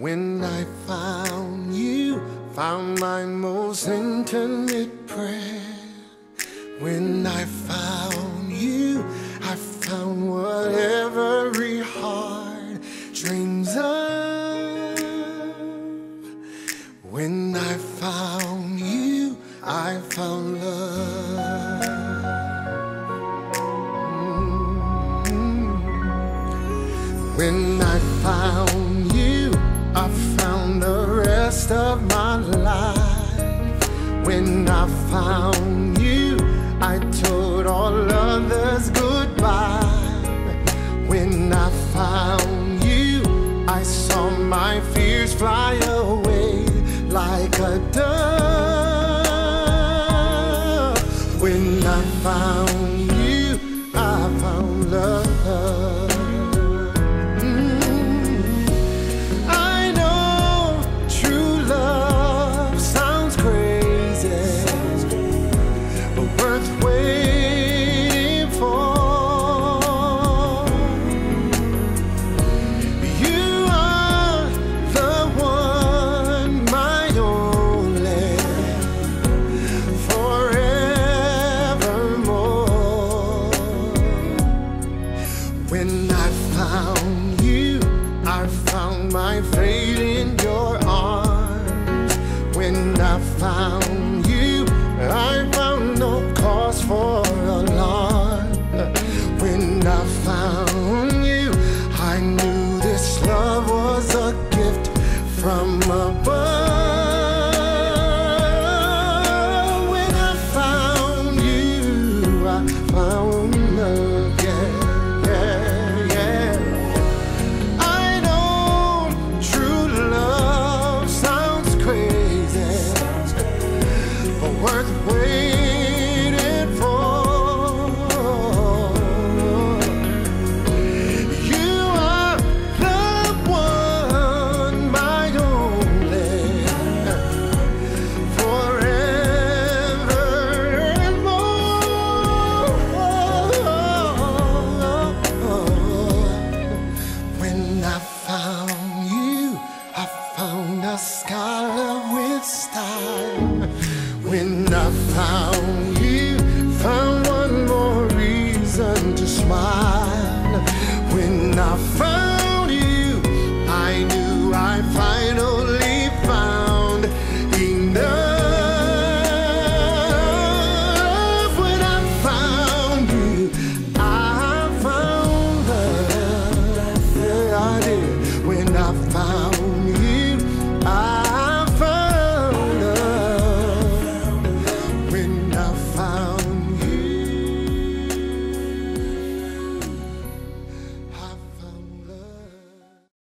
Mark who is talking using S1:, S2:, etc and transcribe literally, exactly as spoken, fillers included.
S1: When I found you, found my most intimate prayer. When I found you, I found what every heart dreams of. When I found you, I found love. Mm-hmm. When I found you, I found the rest of my life. When I found you, I told all others goodbye. When I found you, I saw my fears fly away like a dove. When I found you, I found love. When I found you, I found my fate in your arms. When I found you, I found no cause for alarm. When I found you, I knew this love was a gift from above. When I found you, I found love, yeah. Worth waiting for. You are the one, my only, forever and more. When I found you, I found a scholar with style. When I found